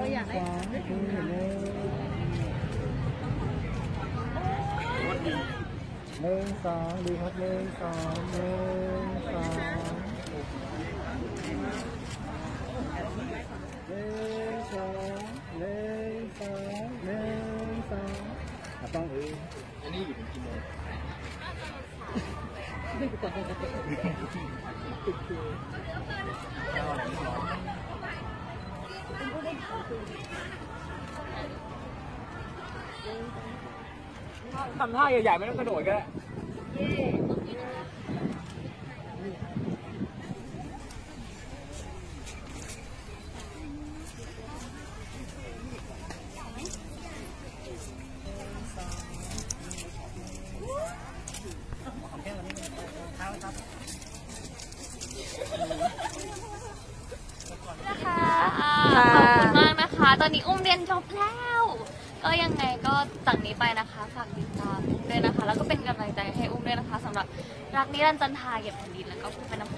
อยากได้ 1 2ดีครับ1 2 1 2 1 2 1 2ต้องอันนี้อยู่เป็นกี่โมงทำท่าใหญ่ๆไม่ต้องกระโดดก็ได้นะคะขอบคุณมากนะคะตอนนี้อุ้มเรียนจบแล้วก็ยังไงก็จากนี้ไปนะคะฝากติดตามด้วยนะคะแล้วก็เป็นกำลังใจให้อุ้มด้วยนะคะสำหรับรักนิรันดร์จันทราเหยียบแผ่นดินแล้วก็ผู้เป็นน้ำ